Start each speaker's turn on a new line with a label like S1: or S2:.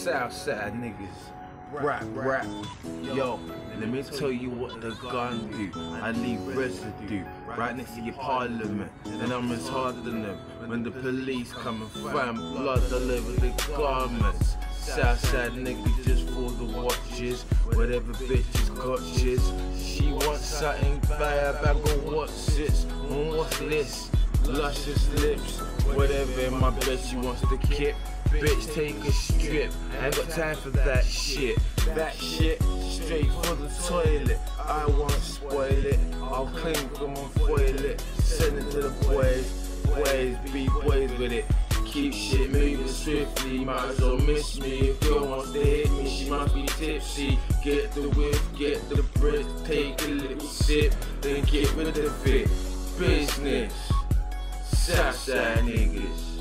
S1: Southside niggas, rap. Yo, let me tell you what the gun do. I leave residue right next to your parliament, and I'm as harder than them. When the police come and find blood all over the garments. Southside nigga just for the watches. Whatever bitches got shiz. She wants something bad, bag of what's this and what's this. Luscious lips, whatever in my bed she wants to kip. Bitch, take a strip. I ain't got time for that shit. That shit, straight for the toilet. I won't spoil it. I'll clean them and foil it. Send it to the boys. Be boys with it. Keep shit moving swiftly. Might as well miss me. If girl wants to hit me, she must be tipsy. Get the whiff, get the breath. Take a little sip, then get rid of it. Business. Southside niggas.